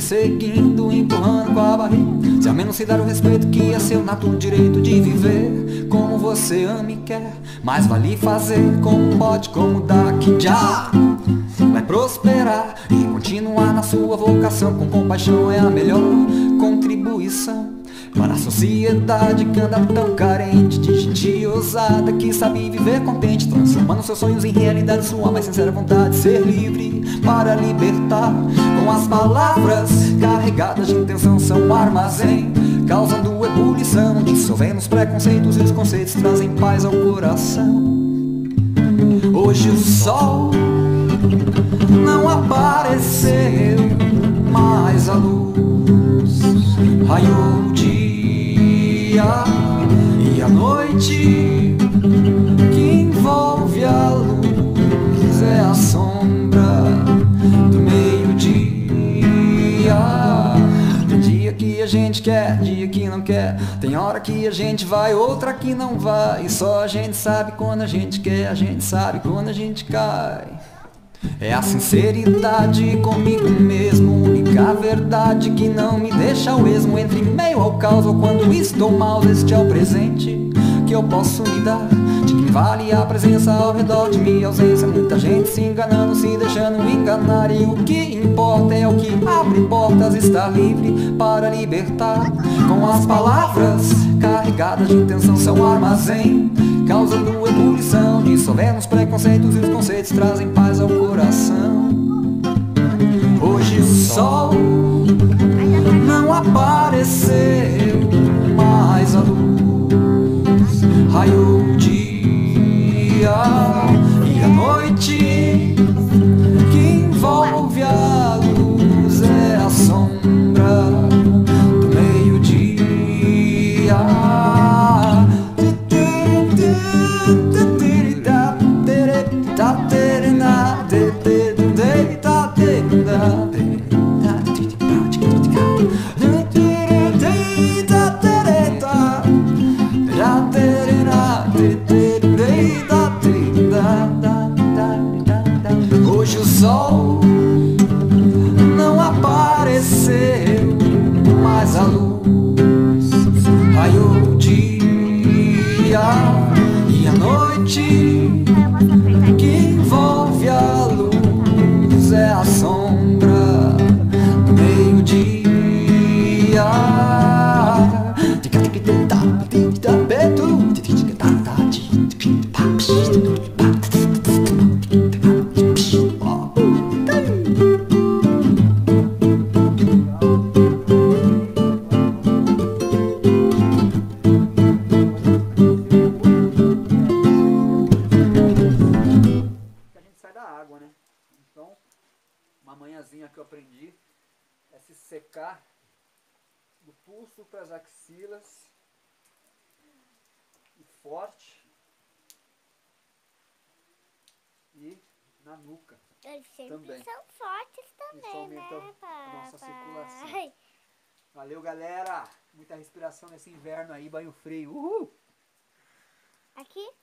seguindo, empurrando com a barriga, se ao menos se dar o respeito que é seu nato direito de viver como você ama e quer. Mas vale fazer como pode, como dá, que já vai prosperar e continuar na sua vocação. Com compaixão é a melhor contribuição para a sociedade que anda tão carente de gente ousada que sabe viver contente, transformando seus sonhos em realidade, sua mais sincera vontade, ser livre para libertar. Com as palavras carregadas de intenção, são um armazém, causando ebulição, dissolvendo os preconceitos, e os conceitos trazem paz ao coração. Hoje o sol não apareceu, mas a luz raiou o dia, e a noite que envolve a luz é a sombra do meio-dia. Tem dia que a gente quer, dia que não quer, tem hora que a gente vai, outra que não vai, e só a gente sabe quando a gente quer, a gente sabe quando a gente cai. É a sinceridade comigo mesmo, única verdade que não me deixa ao esmo, entre meio ao caos ou quando estou mal. Este é o presente que eu posso me dar, de quem vale a presença ao redor de mim, ausência. Muita gente se enganando, se deixando enganar, e o que importa é o que abre portas, estar livre para libertar. Com as palavras carregadas de intenção, são um armazém, causando ebulição, dissolvendo os preconceitos, e os conceitos trazem paz ao coração. Hoje o sol não apareceu, mas a luz raiou o dia, e a noite que envolve a luz é a sombra do meio-dia. Hoje o sol não apareceu, mas a luz raiou o dia, e a noite que envolve a luz é a sombra do meio-dia. Então, uma manhãzinha que eu aprendi é se secar do pulso para as axilas, e forte, e na nuca. Eles sempre também são fortes também, isso aumenta né, a nossa papai? circulação. Valeu, galera! Muita respiração nesse inverno aí, banho frio. Uhul! Aqui?